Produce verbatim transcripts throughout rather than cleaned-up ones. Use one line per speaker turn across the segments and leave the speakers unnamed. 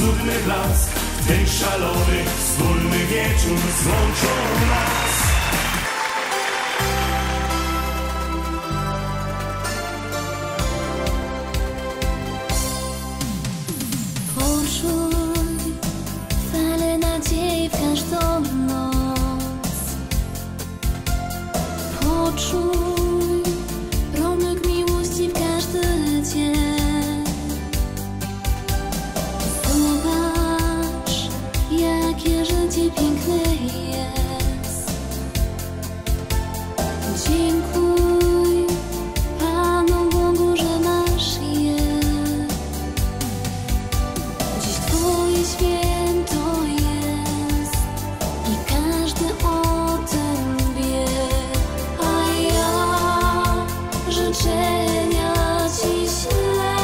cudny blask. Ten szalony, wspólny wieczór złączą nas.
Poczuj falę nadziei w każdą noc. Poczuj promyk miłości w każdy dzień. Zobacz, jakie życie piękne jest. Dziękuj Panu Bogu, że masz je. Dziś Twoje święto jest i każdy o tym wie. A ja życzenia Ci ślę.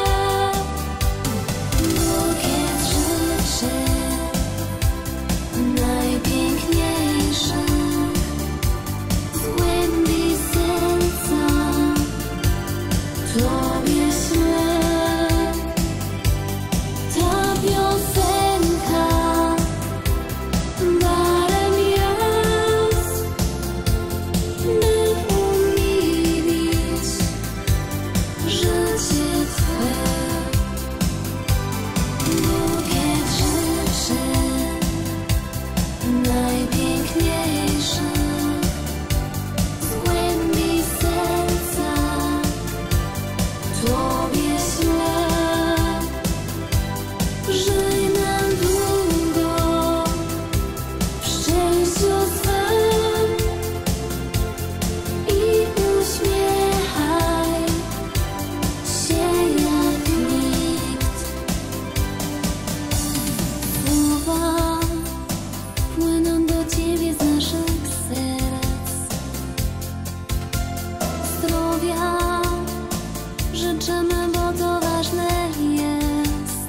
Bukiet życzeń najpiękniejszych z głębi serca Tobie ślę. Ta piosenka darem jest, by umilić życie Twe. Bukiet życzeń najpiękniejszych z głębi serca Tobie ślę. Żyj nam długo w szczęściu swym i uśmiechaj się jak nikt. Słowa płyną do Ciebie z naszych serc. Zdrowia życzymy, bo to ważne jest.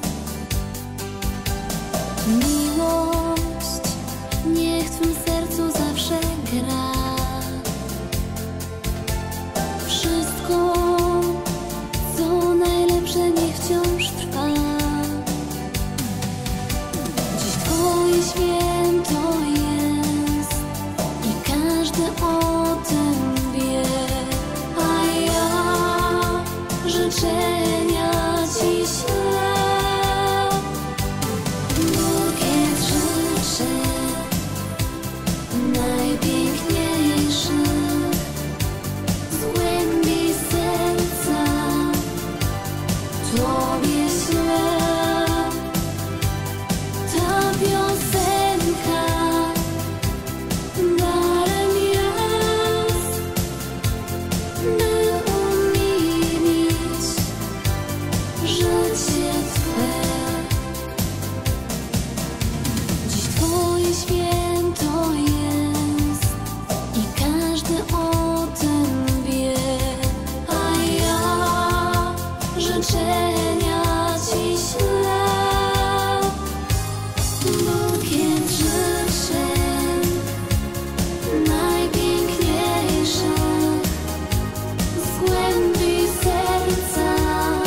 Miłość niech w Twym sercu zawsze gra. Wszystko, co najlepsze, niech wciąż trwa. Dziś Twoje święto jest i każdy o tym wie. A ja życzenia Ci ślę. Bukiet życzeń najpiękniejszych z głębi serca Tobie ślę. Ta piosenka darem jest, by umilić życie Twe. Dziś Twoje święto jest i każdy o tym wie. A ja życzenia Ci ślę. Bukiet życzeń najpiękniejszych z głębi serca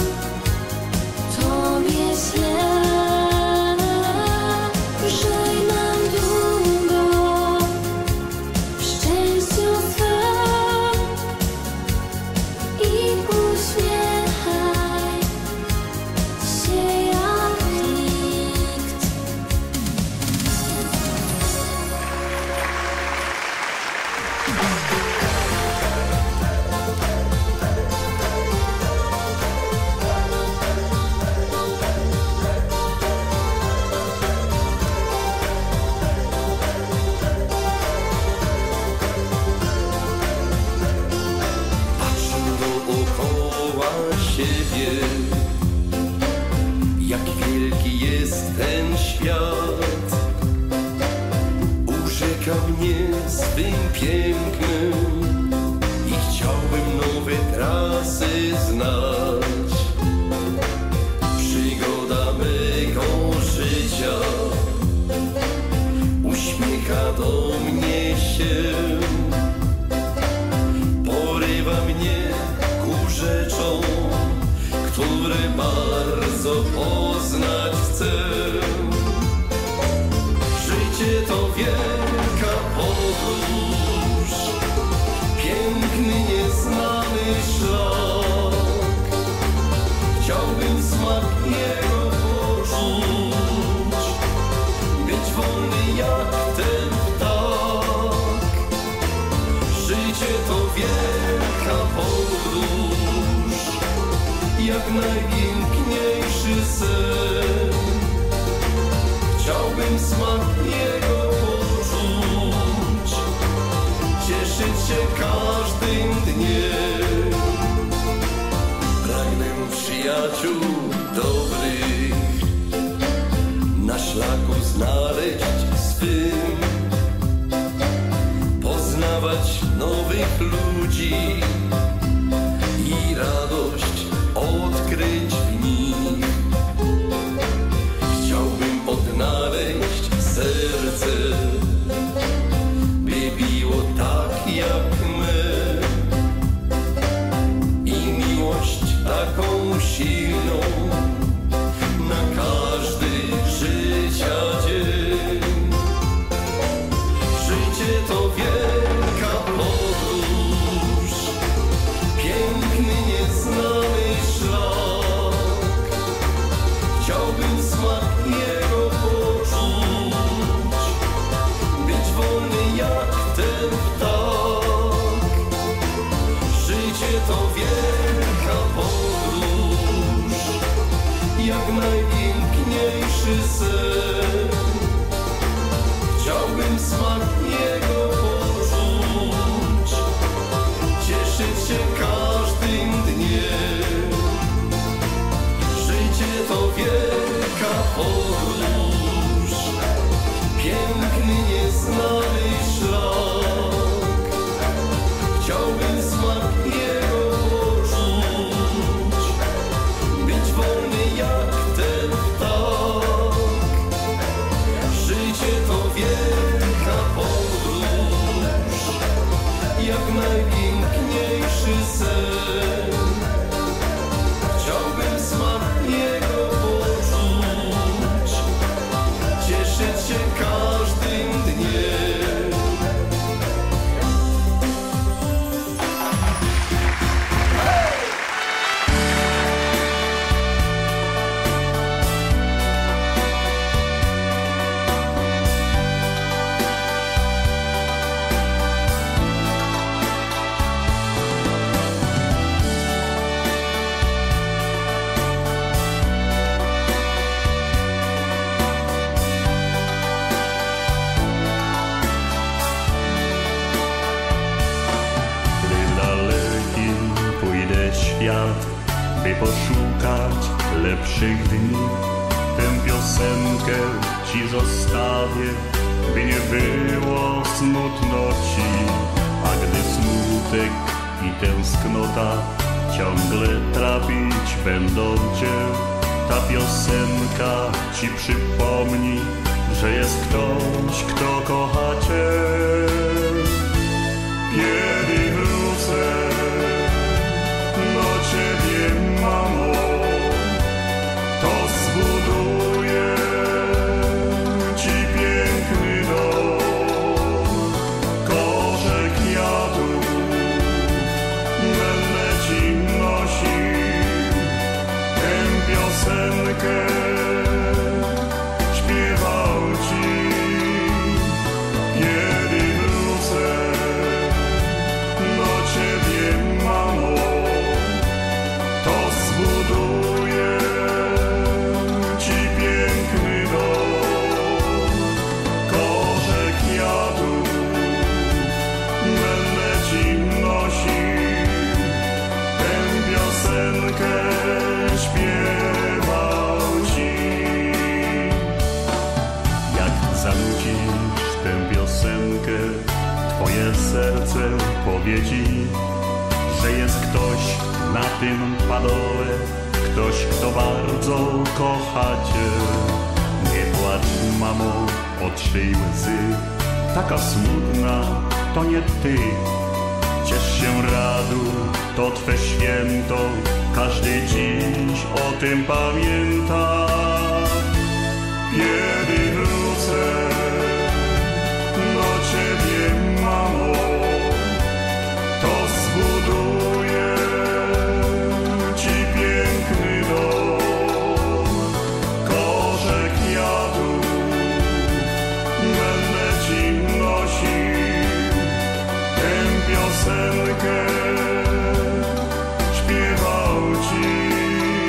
Tobie ślę. Żyj nam długo w szczęściu swym i uśmiechaj się jak nikt.
Patrzę dookoła siebie, jak wielki jest ten świat. Urzeka mnie swym pięknem i chciałbym nowe trasy znać. Przygoda mego życia uśmiecha do mnie się. Porywa mnie ku rzeczom, które bardzo poznać chcę. jak najpiękniejszy sen. Chciałbym smak jego poczuć, cieszyć się każdym dniem. Pragnę przyjaciół dobrych na szlaku znaleźć swym, poznawać nowych ludzi i radość odkryć w nich. Chciałbym odnaleźć serce, by biło tak jak me, i miłość taką silną na każdy życia dzień. Życie to wielka podróż, piękny, nieznany szlak. Chciałbym smak jego poczuć, być wolny jak ten ptak. Życie to wielka podróż, jak najpiękniejszy sen. Chciałbym smak jego poczuć, cieszyć się każdym dniem. Życie to wielka podróż, piękny, nieznany szlak. Chciałbym smak jego poczuć, być wolny jak ten ptak. Życie to wielka podróż, jak najpiękniejszy sen. Chciałbym smak jego poczuć, cieszyć się każdym dniem.
Świat, by poszukać lepszych dni. Tę piosenkę ci zostawię, by nie było smutno ci. A gdy smutek i tęsknota ciągle trapić będą cię, ta piosenka ci przypomni, że jest ktoś, kto kocha cię. Kiedy wrócę do ciebie, mamo, to zbuduję ci piękny dom. Kosze kwiatów będę ci nosił, tę piosenkę śpiewał ci. Kiedy wrócę do ciebie, mamo, to zbuduję ci piękny dom. Kosze kwiatów będę ci nosił, tę piosenkę śpiewał ci. Jak zanucisz tę piosenkę, twoje serce powie ci, że jest ktoś na tym padole, ktoś, kto bardzo kocha cię. Nie płacz, mamo, otrzyj łzy, taka smutna to nie ty. Ciesz się, radu, to twe święto, każdy dziś o tym pamięta. Kiedy wrócę do ciebie, mamo, to zbuduję ci piękny dom. Kosze kwiatów będę ci nosił, tę piosenkę śpiewał ci.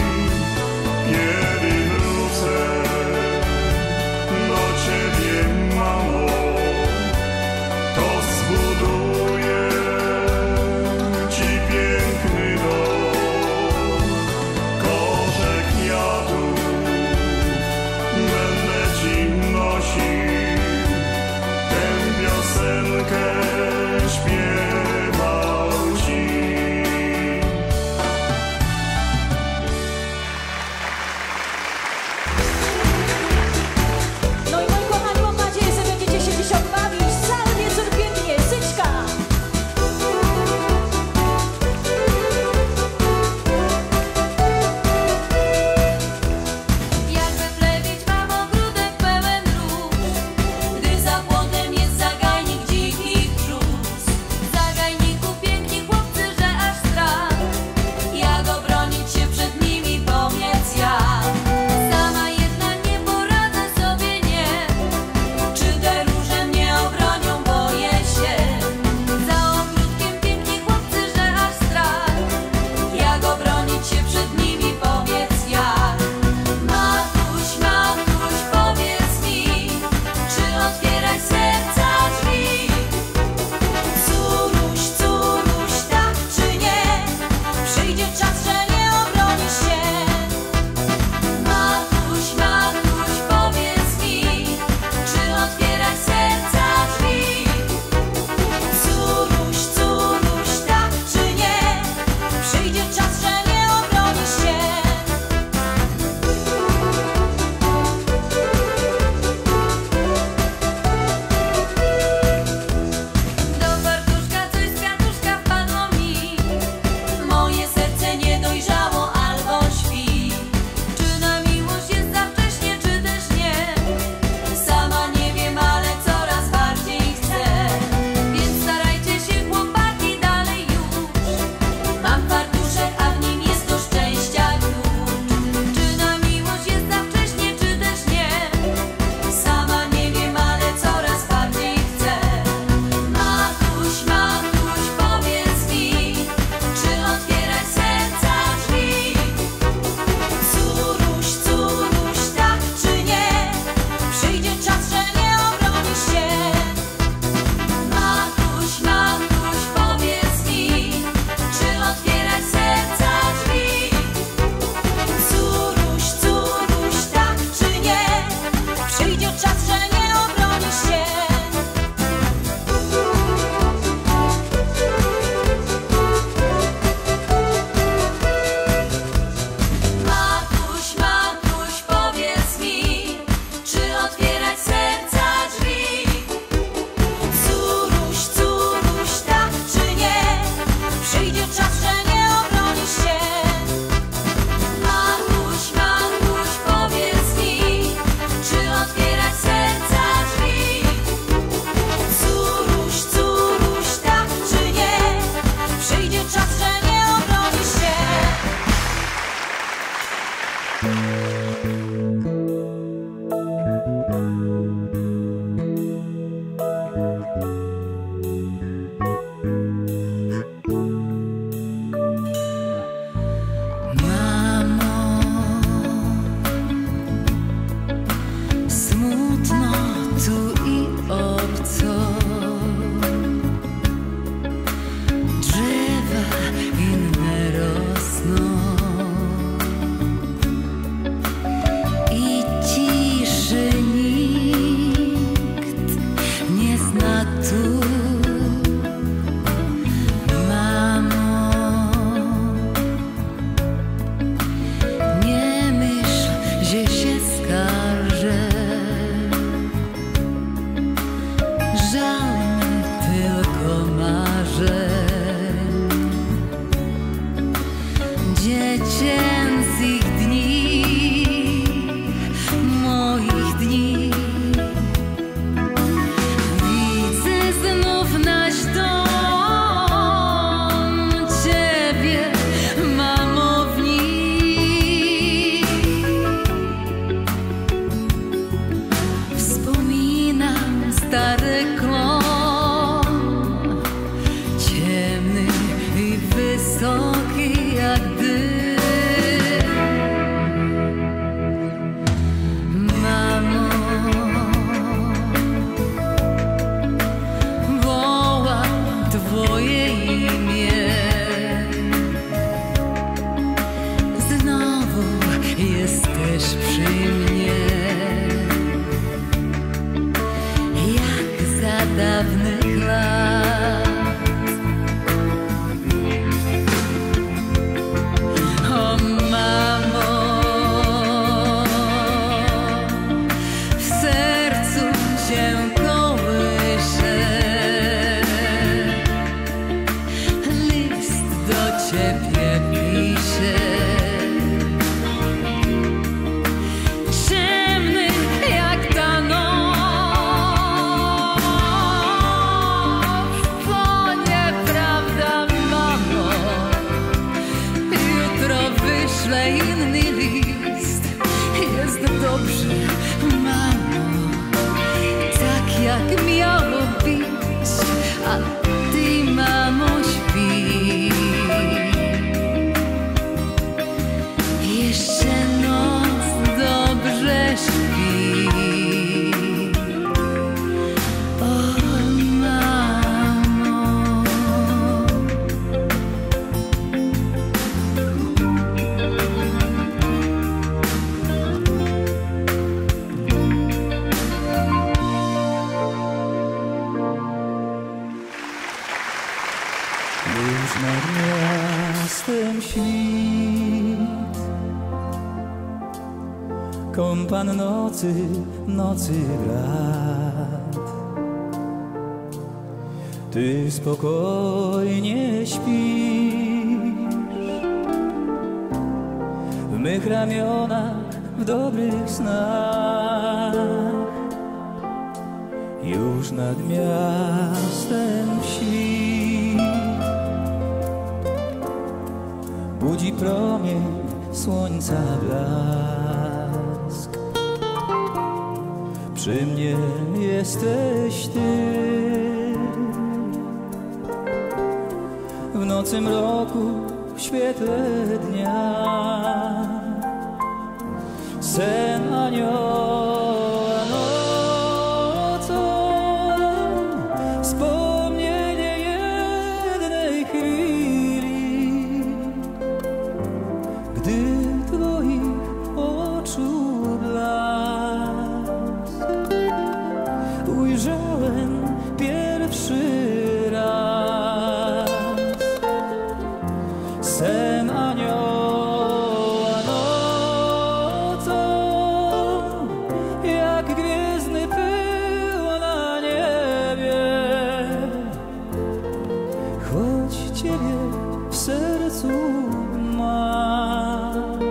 stary klon, ciemny i wysoki jak dym. Mamo, wołam Twoje imię. Znowu jesteś przy mnie, jak za dawnych lat. O mamo, w sercu cię kołyszę, list do ciebie piszę. Ciemny jak ta noc, to nieprawda, mamo. Jutro wyślę inny list. Jest dobrze, mamo, tak jak miało być, a ty, mamo, śpi. Jeszcze noc dobrze śpi. O mamo,
Już nad miastem świt, kompan nocy, nocy brat. Ty spokojnie śpisz w mych ramionach, w dobrych snach. Już nad miastem świt, budzi promień słońca blask. Przy mnie jesteś ty, w nocy mroku, w świetle dnia. Sen anioła nocą, wspomnienie jednej chwili, gdy twoich oczu blask ujrzałem pierwszy raz. Sen anioła nocą, jak gwiezdny pył na niebie, choć ciebie w sercu mam.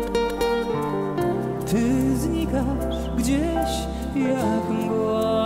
Ty znikasz gdzieś jak mgła.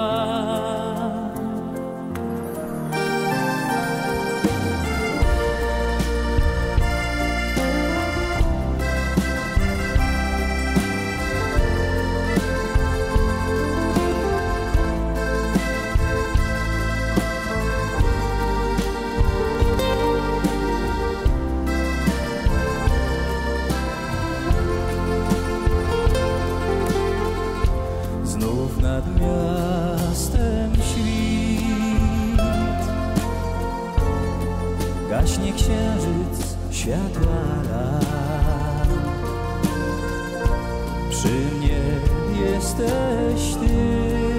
Znów nad miastem świt, gaśnie księżyc światła lat. Przy mnie jesteś ty,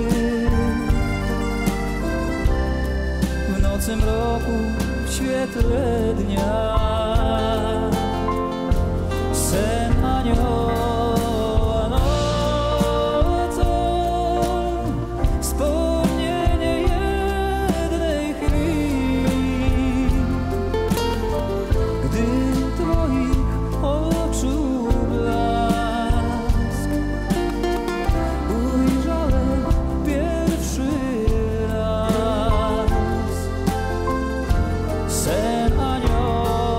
w nocy mroku, w świetle dnia. Sen anioła nocą, wspomnienie jednej chwili, gdy twoich oczu blask ujrzałem pierwszy raz. Sen anioła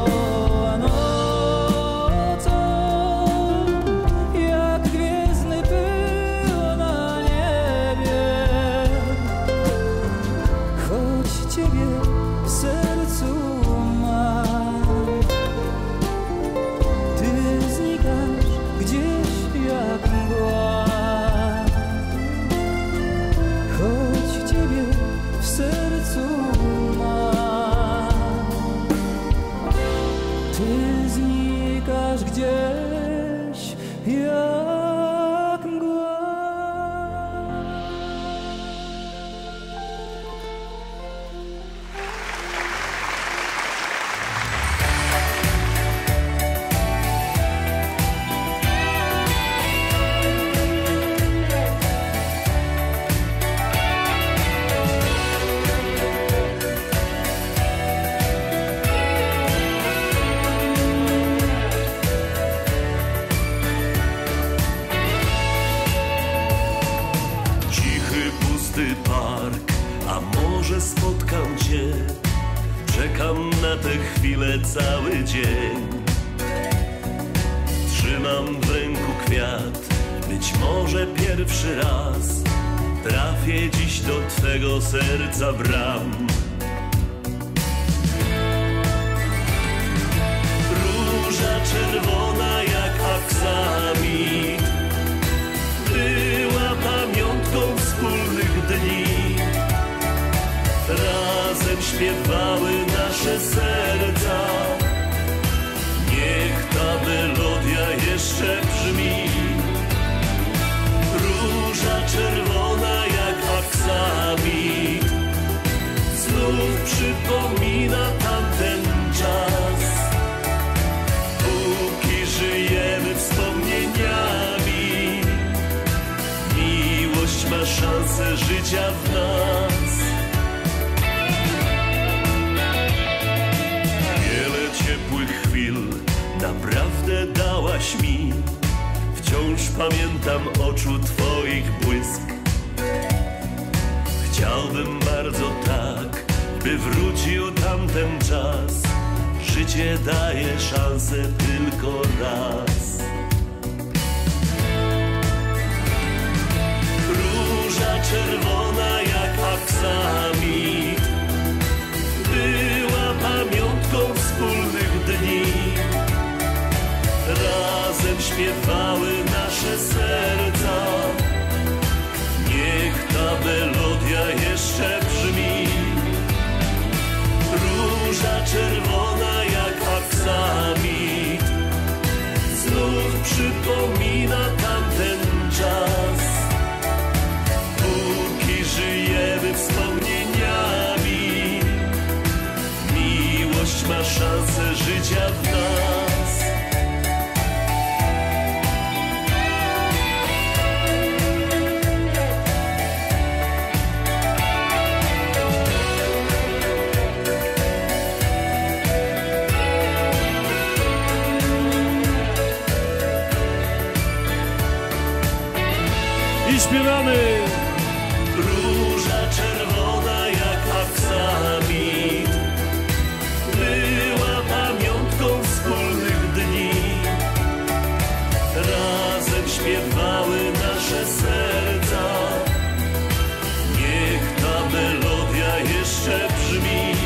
pusty park, a może spotkam cię. Czekam na tę chwilę cały dzień. Trzymam w ręku kwiat, być może pierwszy raz trafię dziś do twego serca bram. Róża czerwona jak aksamit była pamiątką wspólnych dni. Razem śpiewały nasze serca. Niech ta melodia jeszcze brzmi. Róża czerwona jak aksamit znów przypomina tamten czas. Póki żyjemy wspomnieniami, miłość ma szansę życia w nas. Wiele ciepłych chwil naprawdę dałaś mi. Wciąż pamiętam oczu twoich błysk. Chciałbym bardzo tak, by wrócił tamten czas. Życie daje szansę tylko raz. Róża czerwona jak aksamit była pamiątką wspólnych dni. Razem śpiewały nasze serca. Niech ta melodia jeszcze brzmi. Róża czerwona jak aksamit znów przypomina tamten czas. Póki żyjemy wspomnieniami, miłość ma szansę życia w nas.
I śpiewamy!
Róża czerwona jak aksamit była pamiątką wspólnych dni. Razem śpiewały nasze serca. Niech ta melodia jeszcze brzmi.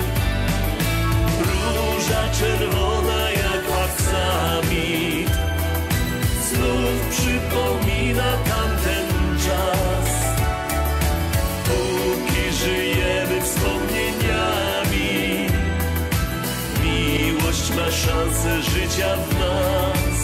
Róża czerwona jak aksamit znów przypomina tamten czas. Póki żyjemy wspomnieniami, miłość ma szansę życia w nas.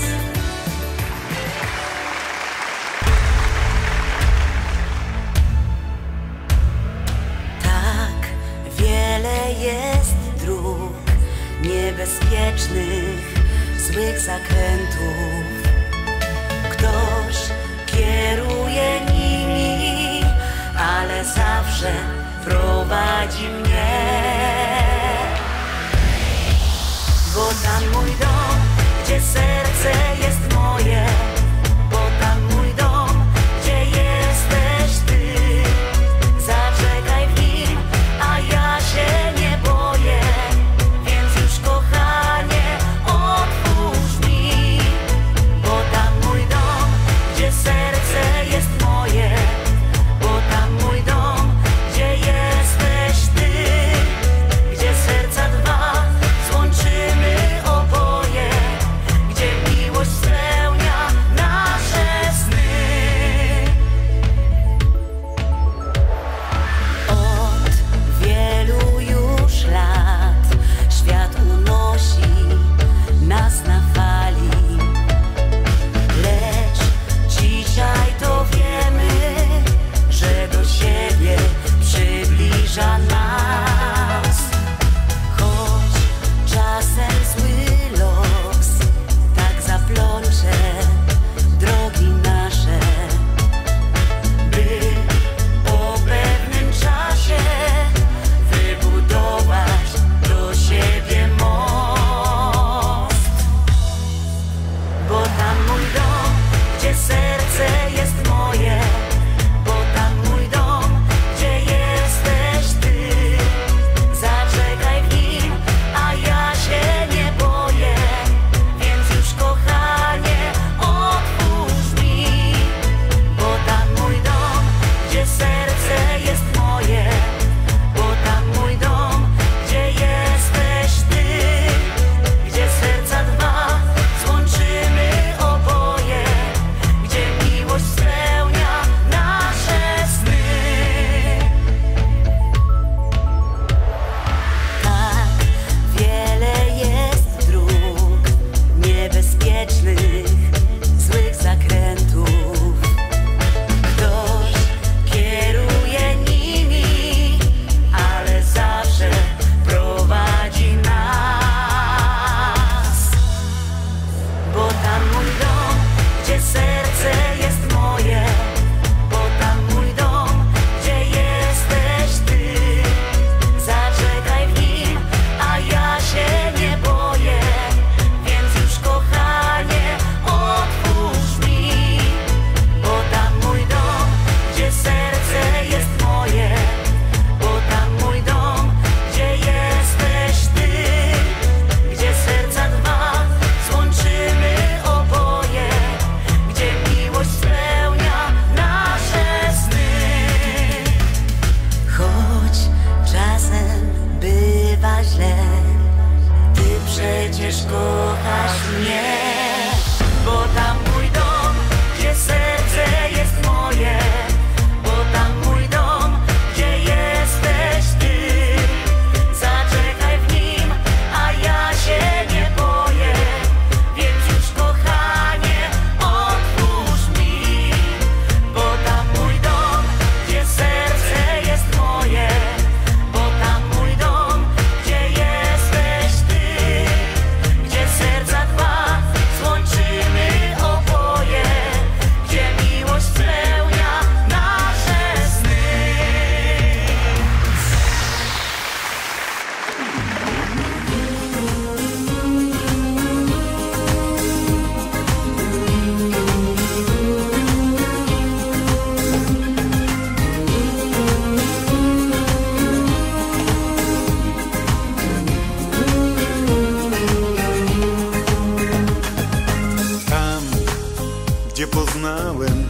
Tak wiele jest dróg niebezpiecznych, złych zakrętów. Ktoś kieruje nimi, ale zawsze prowadzi mnie. Bo tam mój dom, gdzie serce jest moje. Bo tam mój dom, gdzie jesteś ty. Zaczekaj w nim, a ja się nie boję. Więc już kochanie, otwórz mi. Bo tam mój dom, gdzie serce jest moje. Bo tam mój dom, gdzie jesteś ty. Gdzie serca dwa złączymy oboje. Gdzie miłość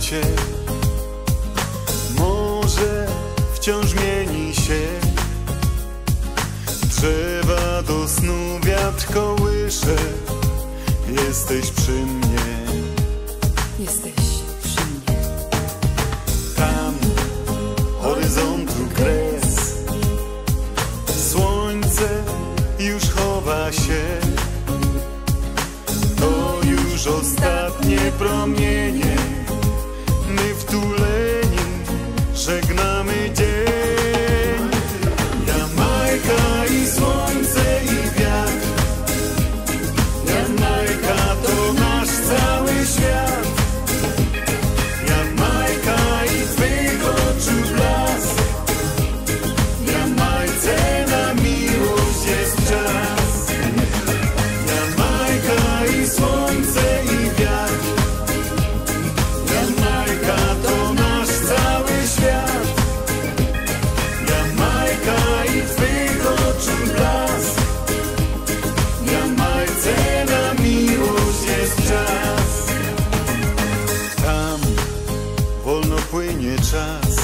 życie może wciąż mieni się. Drzewa do snu wiatr kołysze. Jesteś przy mnie.
Jesteś przy mnie.
Tam horyzontu kres. Słońce już chowa się. To już ostatnie promienie. My wtuleni żegnamy dzień. Jamajka i słońce i wiatr. Jamajka to nasz cały świat. Jamajka i twych oczu blask. W Jamajce na miłość jest czas. Jamajka i słońce i wiatr. Jamajka to nasz cały świat. Jamajka i twych oczu blask. W Jamajce na miłość jest czas. Tam wolno płynie czas.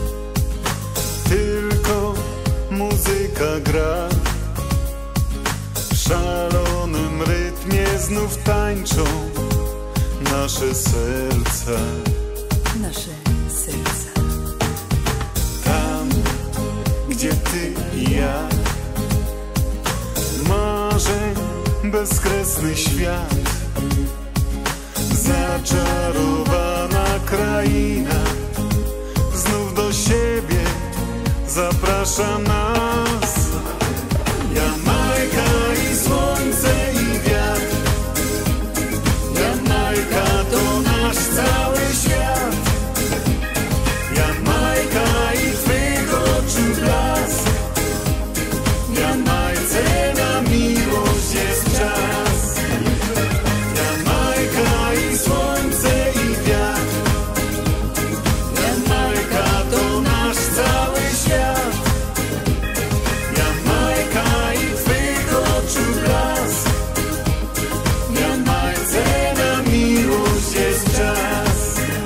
Tylko muzyka gra. W szalonym rytmie znów tańczą nasze serca.
Nasze serca.
Tam, gdzie ty i ja. Marzeń bezkresny świat. Zaczarowana kraina. Znów do siebie zaprasza nas. Jamajka i słońce i wiatr. Jamajka to nasz cały świat. Jamajka i twych oczu blask. W Jamajce na miłość jest czas. Jamajka i słońce i wiatr. Jamajka to nasz cały świat. Jamajka i twych oczu blask. W Jamajce na miłość jest czas.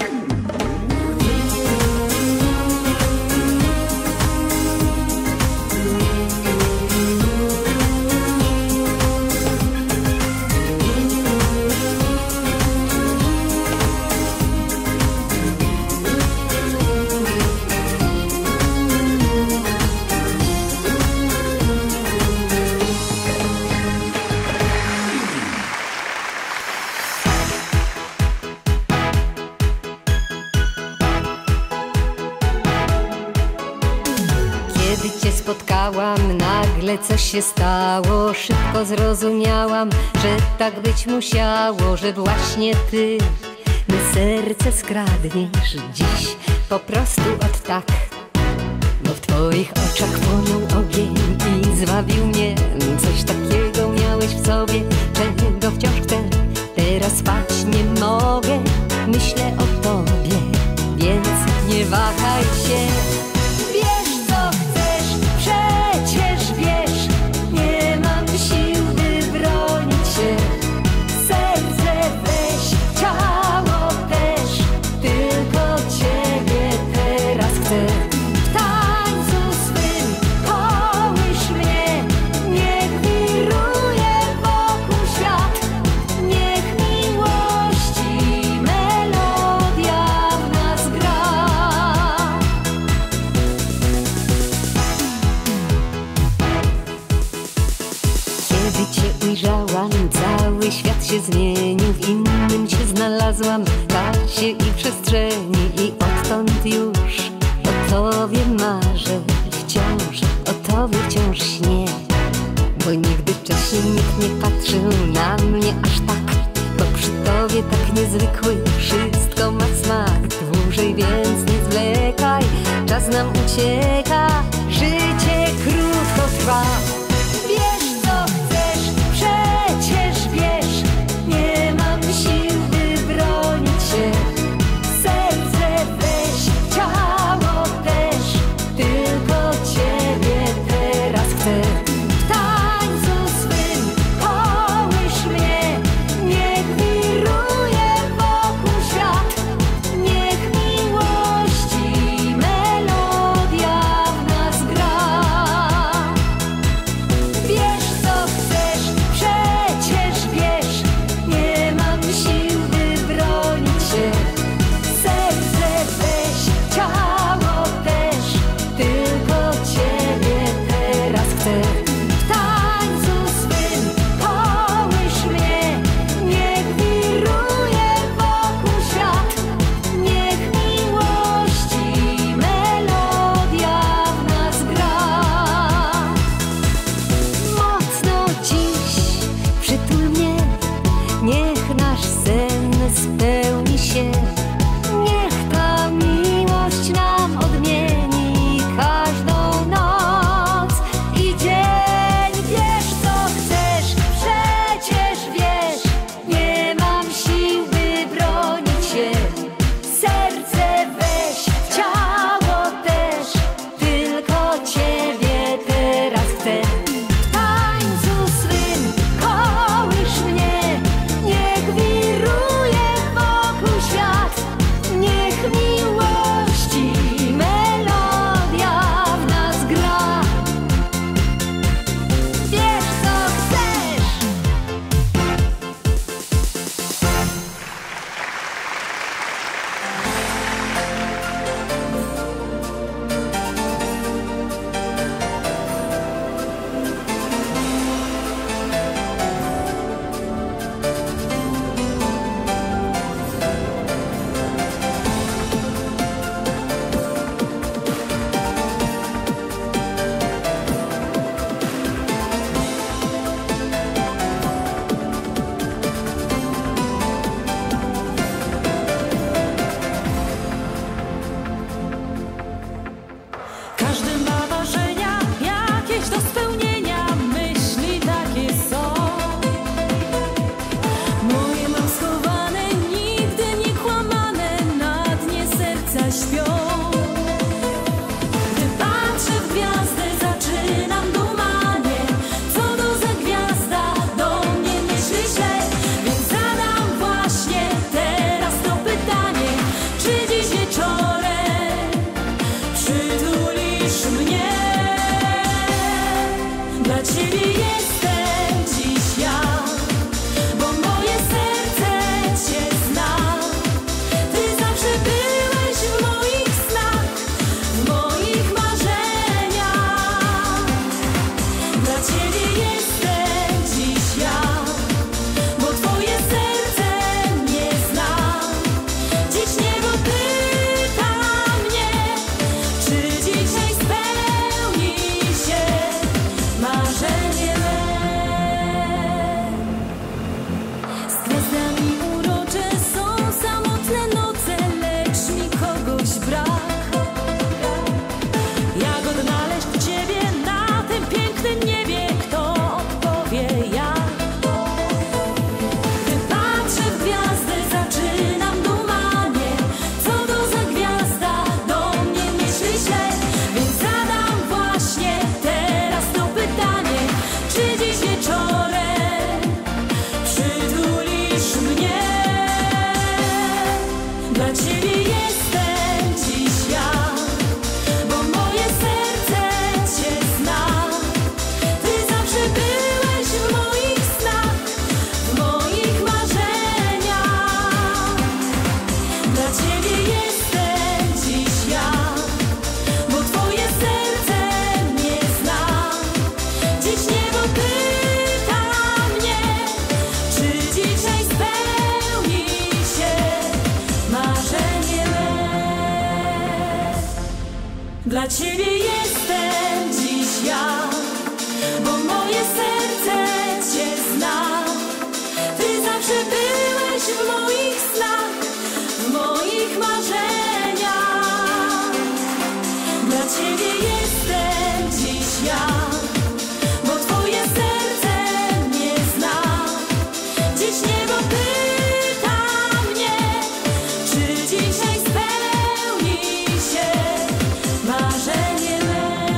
Kiedy cię spotkałam, nagle coś się stało. Szybko zrozumiałam, że tak być musiało, że właśnie ty me serce skradniesz dziś po prostu od tak. Bo w twoich oczach płonął ogień i zwabił mnie. Coś takiego miałeś w sobie, czego wciąż chcę. Teraz spać nie mogę, myślę o tobie, więc nie wahaj się. Wiesz co chcesz, przecież wiesz, nie mam sił, by bronić się. Serce weź, ciało też, tylko ciebie teraz chcę. W tańcu swym kołysz mnie, niech wiruje wokół świat. Niech miłości melodia w nas gra. Kiedy cię ujrzałam, cały świat się zmienił. W innym cię znalazłam, czasie i przestrzeni. I odtąd już o tobie marzę wciąż, o tobie wciąż śnię. Bo nigdy wcześniej nikt nie patrzył na mnie aż tak. Bo przy tobie tak niezwykły, wszystko ma smak. Dłużej więc nie zwlekaj, czas nam ucieka, życie krótko trwa. Wiesz co chcesz, przecież wiesz, nie mam sił, by bronić się. Serce weź, ciało też, tylko ciebie teraz chcę. W tańcu swym kołysz mnie, niech wiruje wokół świat. Niech
Dla Ciebie jestem dziś ja, bo moje serce Cię zna. Ty zawsze byłeś w moich snach, w moich marzeniach. Dla Ciebie jestem dziś ja, bo Twoje serce mnie zna. Dziś niebo pyta mnie, czy dzisiaj spełni się marzenie me.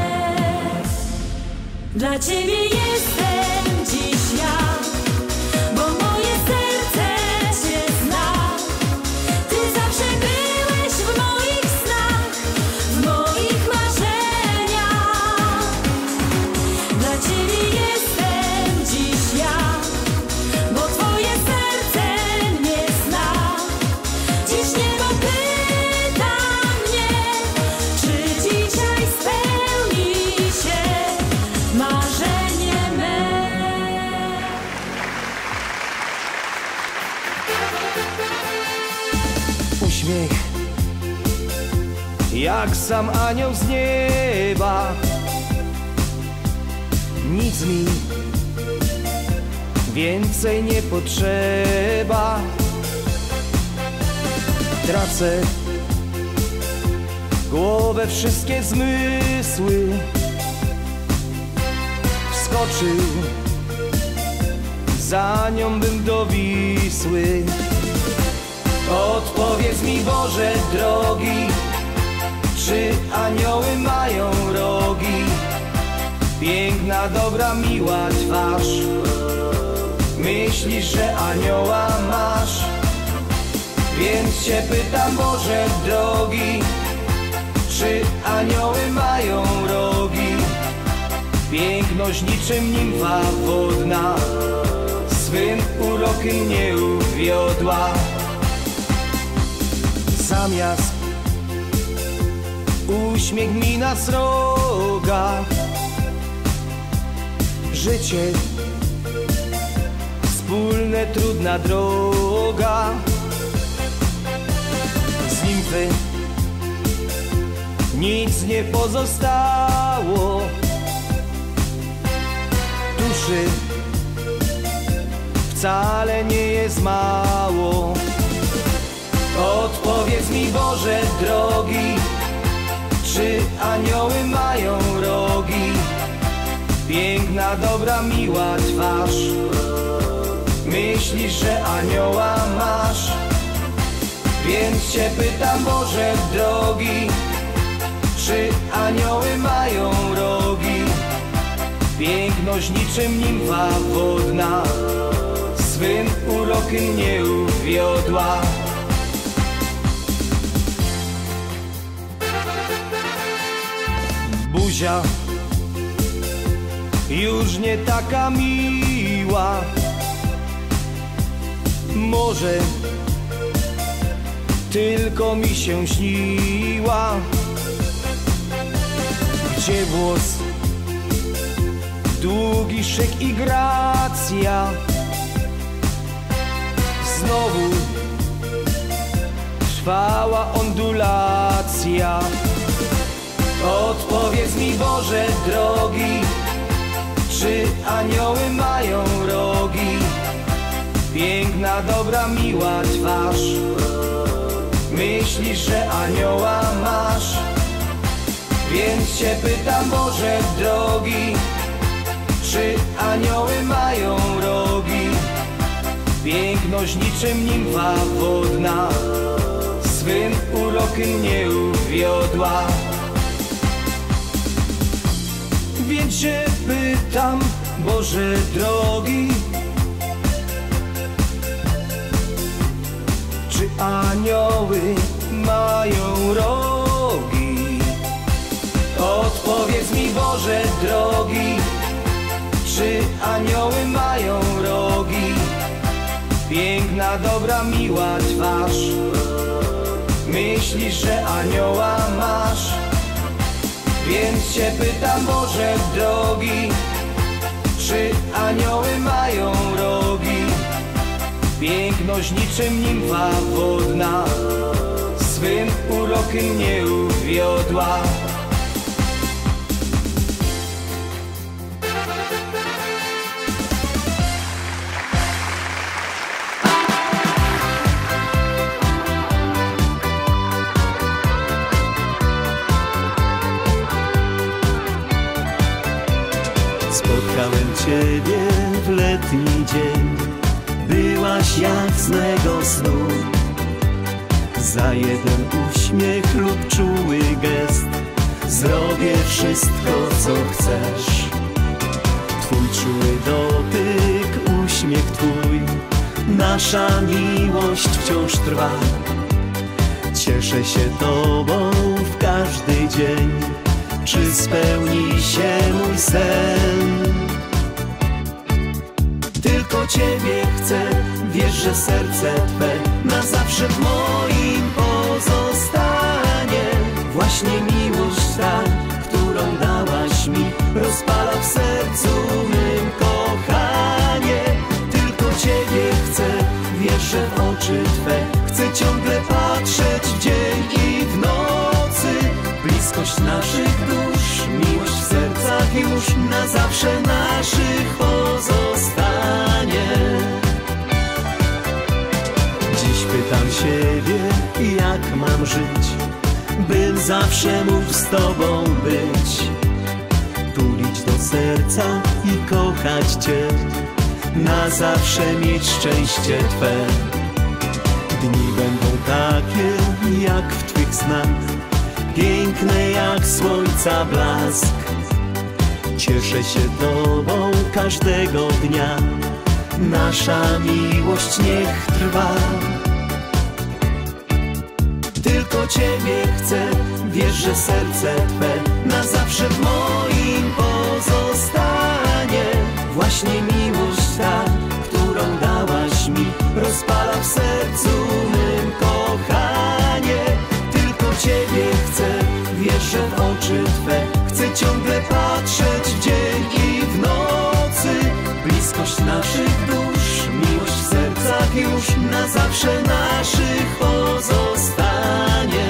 Dla Ciebie jestem dziś ja, bo moje serce Cię zna. Ty zawsze byłeś w moich snach, w moich marzeniach. Dla Ciebie jestem dziś ja, bo Twoje serce mnie zna. Dziś niebo pyta mnie, czy dzisiaj spełni się marzenie me.
Uśmiech jak sam anioł z nieba. Nic mi więcej nie potrzeba. Tracę głowę, wszystkie zmysły. Wskoczył za nią bym do Wisły. Odpowiedz mi, Boże drogi, czy anioły mają rogi? Piękna, dobra, miła twarz. Myślisz, że anioła masz? Więc Cię pytam, Boże drogi, czy anioły mają rogi? Piękność niczym nimfa wodna swym urokiem mnie uwiodła. Zamiast uśmiech mi na srogach, życie wspólne, trudna droga. Z nimfy nic nie pozostało, duszy wcale nie jest mało. Odpowiedz mi, Boże drogi, czy anioły mają rogi? Piękna, dobra, miła twarz. Myślisz, że anioła masz? Więc Cię pytam, Boże drogi, czy anioły mają rogi? Piękność niczym nimfa wodna swym urokiem mnie uwiodła. Buzia już nie taka miła. Może tylko mi się śniła. Gdzie włos, długi szyk i gracja? Znowu trwała ondulacja. Odpowiedz mi, Boże drogi, czy anioły mają rogi? Piękna, dobra, miła twarz. Myślisz, że anioła masz? Więc Cię pytam, Boże drogi, czy anioły mają rogi? Piękność niczym nimfa wodna swym urokiem mnie uwiodła. Więc Cię pytam, Boże drogi, czy anioły mają rogi? Odpowiedz mi, Boże drogi, czy anioły mają rogi? Piękna, dobra, miła twarz. Myślisz, że anioła masz? Więc Cię pytam, Boże drogi, czy anioły mają rogi? Piękność niczym nimfa wodna swym urokiem nie uwiodła.
Spotkałem Ciebie w letni dzień, byłaś jak z mego snu. Za jeden uśmiech lub czuły gest zrobię wszystko, co chcesz. Twój czuły dotyk, uśmiech Twój, nasza miłość wciąż trwa. Cieszę się Tobą w każdy dzień, czy spełni się mój sen. Tylko Ciebie chcę, wiesz, że serce Twe na zawsze w moim pozostanie. Właśnie miłość ta, którą dałaś mi, rozpala w sercu mym kochanie. Tylko Ciebie chcę, wiesz, że w oczy Twe chcę ciągle patrzeć w dzień i w nocy. Bliskość naszych dusz, miłość w sercach już na zawsze naszych pozostanie. Dziś pytam siebie, jak mam żyć, bym zawsze mógł z Tobą być. Tulić do serca i kochać Cię, na zawsze mieć szczęście Twe. Dni będą takie jak w Twych snach, piękne jak słońca blask. Cieszę się Tobą każdego dnia, nasza miłość niech trwa. Tylko Ciebie chcę, wiesz, że serce Twe na zawsze w moim pozostanie. Właśnie miłość ta, którą dałaś mi, rozpala w sercu mym kochanie. Tylko Ciebie chcę, wiesz, że w oczy Twe chcę ciągle patrzeć w dzień i w nocy. Bliskość naszych dusz, miłość w sercach już na zawsze naszych pozostanie.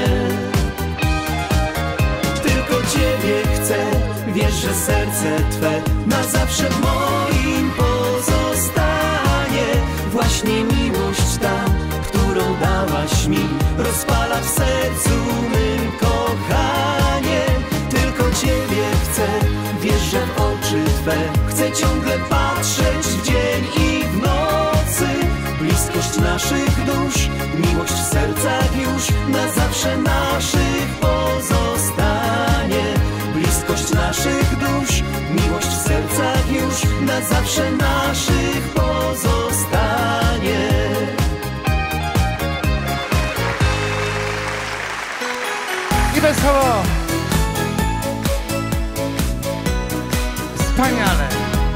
Tylko Ciebie chcę, wiesz, że serce Twe na zawsze w moim pozostanie. Właśnie miłość ta, którą dałaś mi, rozpala w sercu mym kochanie. Tylko Ciebie chcę, wiesz, że w oczy Twe chcę ciągle patrzeć w dzień i w nocy. Bliskość naszych dusz, miłość w sercach już na zawsze naszych pozostanie. Bliskość naszych dusz, miłość w sercach już na zawsze naszych pozostanie.
I wesoło! Wspaniale!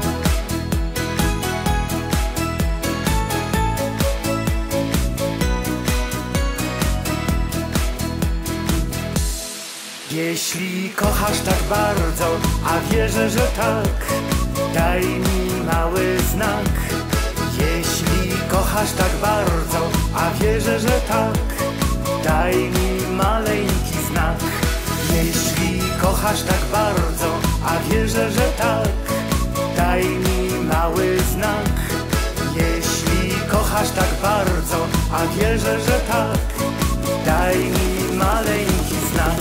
Jeśli kochasz tak bardzo, a wierzę, że tak, daj mi mały znak. Jeśli kochasz tak bardzo, a wierzę, że tak, daj mi maleńki znak. Jeśli kochasz tak bardzo, a wierzę, że tak, daj mi mały znak. Jeśli kochasz tak bardzo, a wierzę, że tak, daj mi maleńki znak.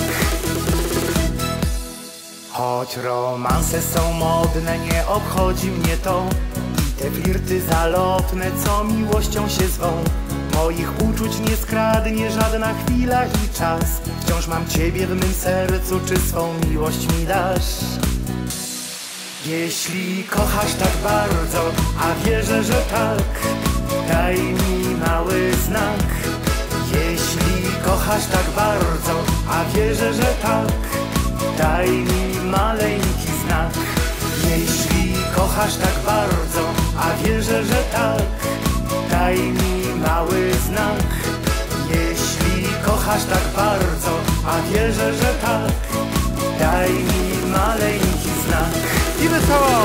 Choć romanse są modne, nie obchodzi mnie to i te flirty zalotne, co miłością się zwą. Moich uczuć nie skradnie żadna chwila i czas. Wciąż mam Ciebie w mym sercu, czy swą miłość mi dasz? Jeśli kochasz tak bardzo, a wierzę, że tak, daj mi mały znak. Jeśli kochasz tak bardzo, a wierzę, że tak, daj mi maleńki znak. Jeśli kochasz tak bardzo, a wierzę, że tak, daj mi mały znak. Jeśli kochasz tak bardzo, a wierzę, że tak, daj mi maleńki znak.
I wesoło!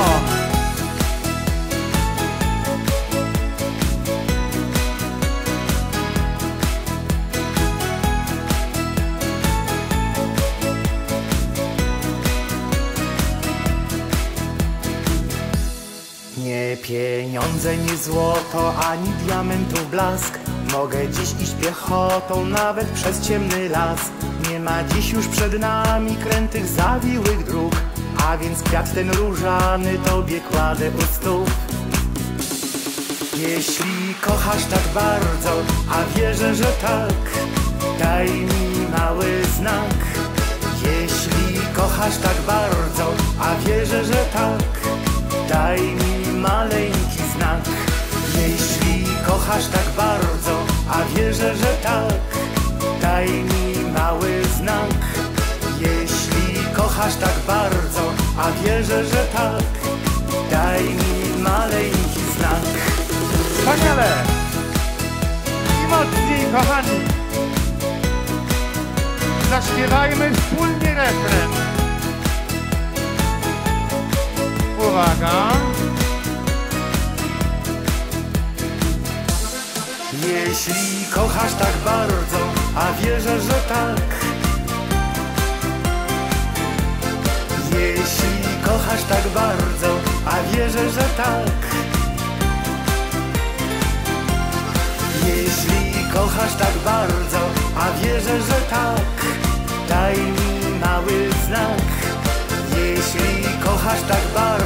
pieniądze, ni złoto, ani diamentów blask. Mogę dziś iść piechotą nawet przez ciemny las. Nie ma dziś już przed nami krętych, zawiłych dróg, a więc kwiat ten różany tobie kładę u stóp. Jeśli kochasz tak bardzo, a wierzę, że tak, daj mi mały znak. Jeśli kochasz tak bardzo, a wierzę, że tak, daj mi maleńki znak. Jeśli kochasz tak bardzo, a wierzę, że tak, daj mi mały znak. Jeśli kochasz tak bardzo, a wierzę, że tak, daj mi maleńki znak.
Wspaniale! I mocniej, kochani! Zaśpiewajmy wspólnie refren. Uwaga!
Jeśli kochasz tak bardzo, a wierzę, że tak, jeśli kochasz tak bardzo, a wierzę, że tak, jeśli kochasz tak bardzo, a wierzę, że tak, daj mi mały znak. Jeśli kochasz tak bardzo,